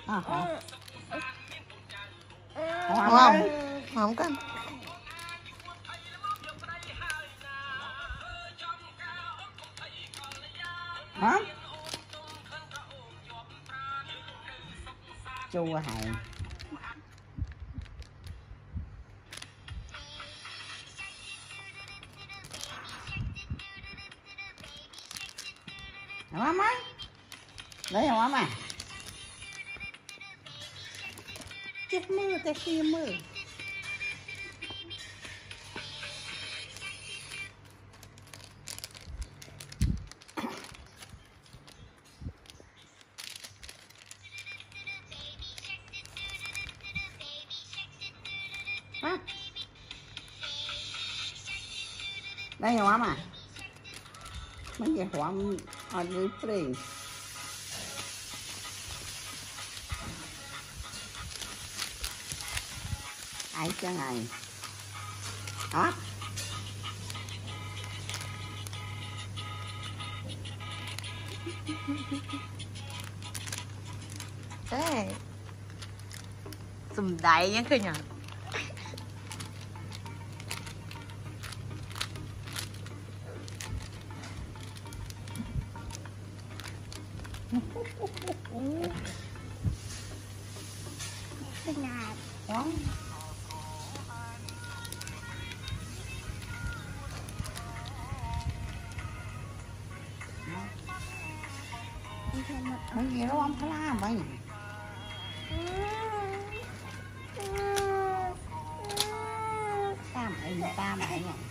không cần. Hả? Chua hại. Mama, lấy không mama? Chết mưa, cái kia mưa. Hả? Đây không mama? Mấy cái hoang ở dưới free. Ai cho này. Đó. Thế. Sùm đáy nhá cơ nhở. Đó. Mấy gì đâu ông phải làm vậy? Ta mày nhỉ?